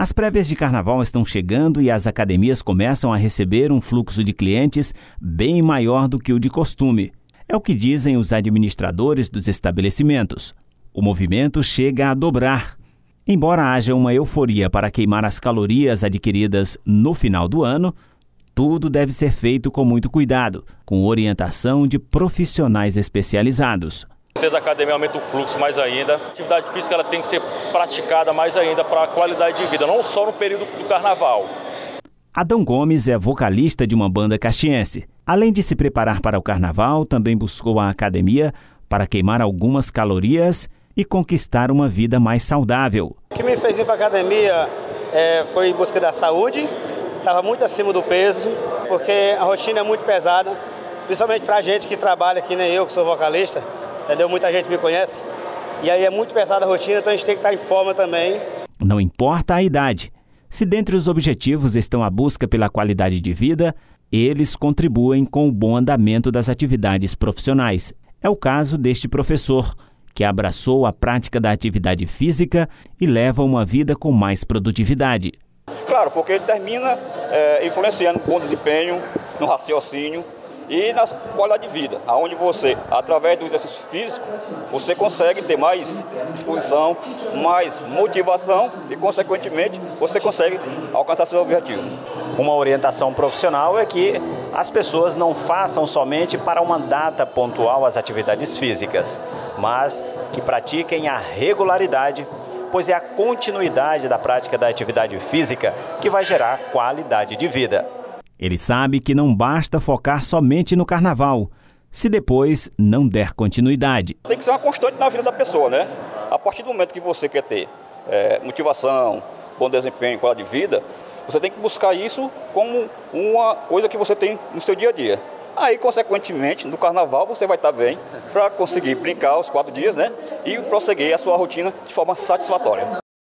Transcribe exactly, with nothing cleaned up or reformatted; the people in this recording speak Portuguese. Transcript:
As prévias de carnaval estão chegando e as academias começam a receber um fluxo de clientes bem maior do que o de costume. É o que dizem os administradores dos estabelecimentos. O movimento chega a dobrar. Embora haja uma euforia para queimar as calorias adquiridas no final do ano, tudo deve ser feito com muito cuidado, com orientação de profissionais especializados. A academia aumenta o fluxo mais ainda. A atividade física ela tem que ser praticada mais ainda para a qualidade de vida, não só no período do carnaval. Adão Gomes é vocalista de uma banda caxiense. Além de se preparar para o carnaval, também buscou a academia para queimar algumas calorias e conquistar uma vida mais saudável. O que me fez ir para a academia é, foi em busca da saúde. Estava muito acima do peso, porque a rotina é muito pesada, principalmente para a gente que trabalha, que nem eu, que sou vocalista. Entendeu? Muita gente me conhece. E aí é muito pesada a rotina, então a gente tem que estar em forma também. Não importa a idade. Se dentre os objetivos estão a busca pela qualidade de vida, eles contribuem com o bom andamento das atividades profissionais. É o caso deste professor, que abraçou a prática da atividade física e leva uma vida com mais produtividade. Claro, porque ele termina é, influenciando no bom desempenho, no raciocínio e na qualidade de vida, onde você, através do exercício físico, você consegue ter mais disposição, mais motivação e, consequentemente, você consegue alcançar seu objetivo. Uma orientação profissional é que as pessoas não façam somente para uma data pontual as atividades físicas, mas que pratiquem a regularidade, pois é a continuidade da prática da atividade física que vai gerar qualidade de vida. Ele sabe que não basta focar somente no carnaval, se depois não der continuidade. Tem que ser uma constante na vida da pessoa, né? A partir do momento que você quer ter é, motivação, bom desempenho, qualidade de vida, você tem que buscar isso como uma coisa que você tem no seu dia a dia. Aí, consequentemente, no carnaval você vai estar bem para conseguir brincar os quatro dias, né? E prosseguir a sua rotina de forma satisfatória.